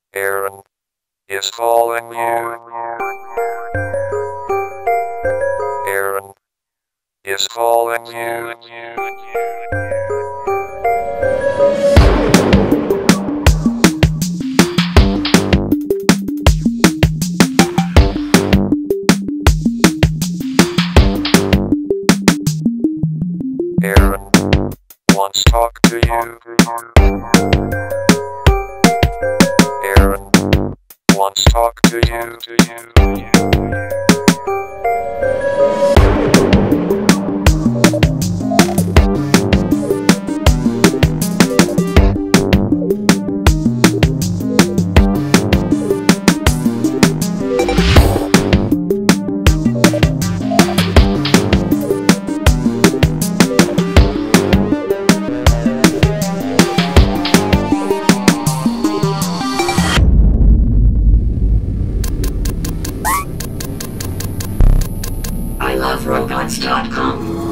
Aron is calling you. Aron is calling you. Aron wants to talk to you. Aron wants to talk to you. I love robots.com.